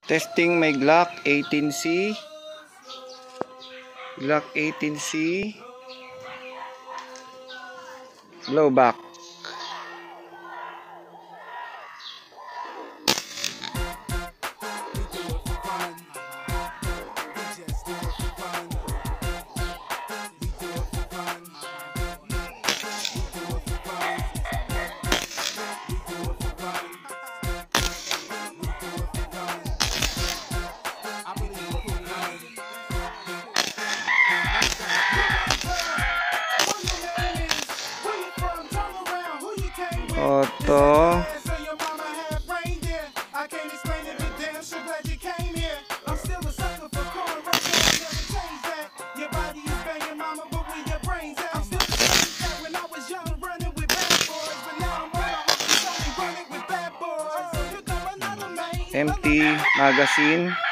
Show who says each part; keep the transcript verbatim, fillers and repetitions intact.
Speaker 1: Testing may Glock eighteen C. Glock eighteen C. Blowback. Auto. Empty magazine.